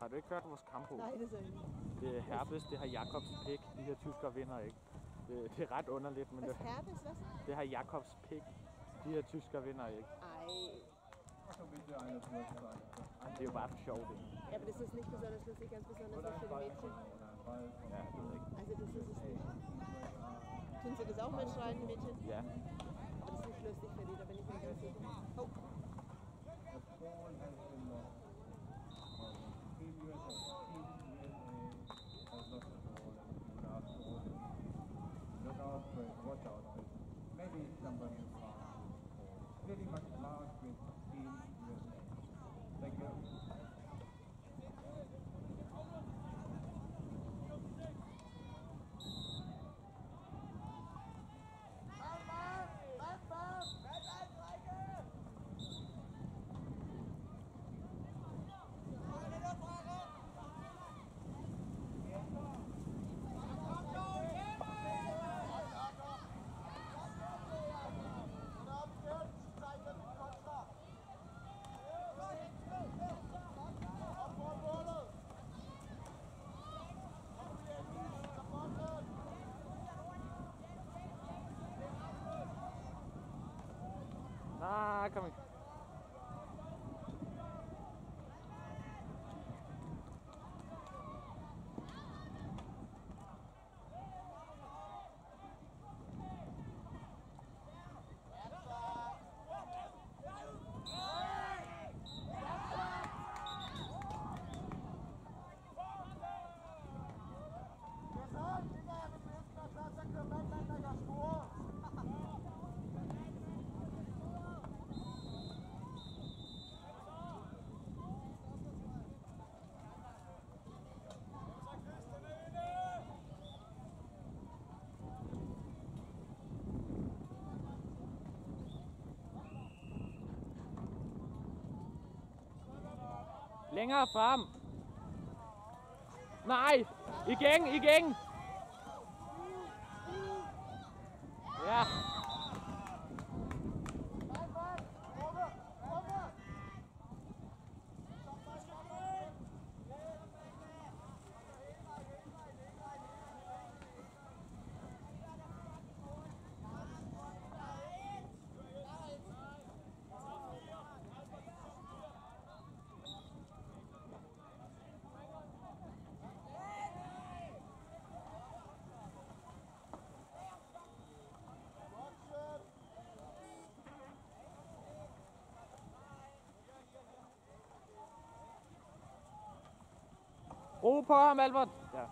Har du ikke hørt vores kampo? Nej, det er ikke. Det er Herbes, det har Jakobs pik. De her tyskere vinder ikke. Det er ret underligt, men Hvad Herbes, hvad så? det har Jakobs pik. De her tyskere vinder ikke. Ej. Det er jo bare for sjov, det. Ja, aber das ist nicht besonders lustig, ganz besonders nicht für die Mädchen. Ja, jeg ved ikke. Also das ist es nicht. Tun sie das auch mitschreien, die Mädchen? Ja. Aber das ist nicht lustig für die, da bin ich mir ganz sicher. Oh. Look out for it, watch out for it. Maybe somebody is pretty much large with Team USA. Thank you. Nej, kom ikke. Længere frem. Nej, igen. Ja. Ro på ham, Albert. Ja.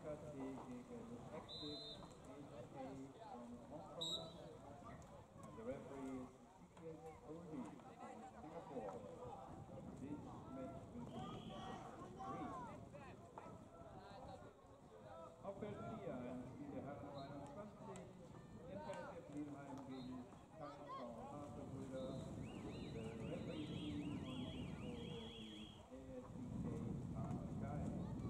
MKT gegen Active HK from Hong Kong. And the referee is Tiket Oli from Singapore. This match will be 3. Auf Feld 4 ein Spiel der Herren 21. MKSF Mülheim gegen KV Havelbrüder. The referee team on this board will be ASDK Paraguay.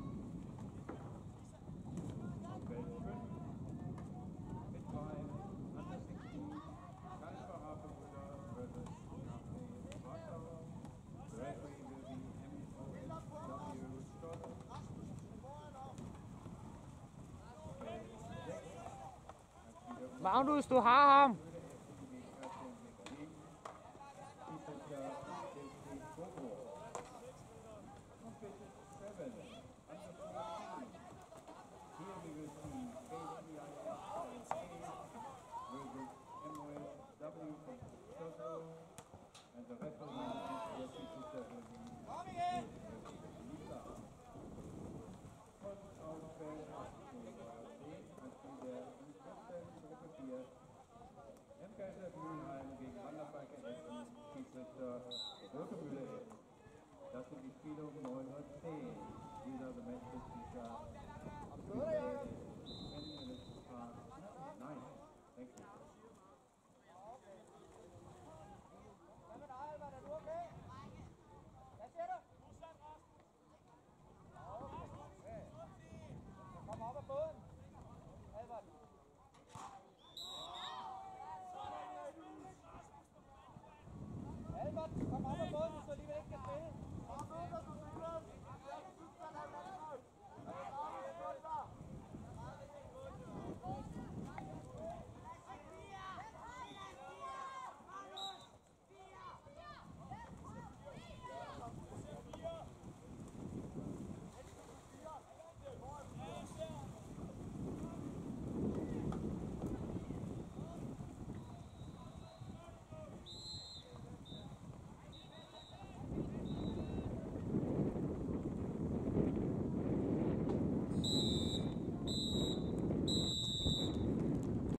Auf Feld 5 mit 5 Under 16 KV Havelbrüder versus KV Warschau. The referee will be MOSW Scott. Magnus, du har ham! MKSF Mülheim gegen Wanderfalke Essen, Schiedsrichter Rote Mühle Essen. Das sind die Spiele um 9:10 Uhr. These are the matches which are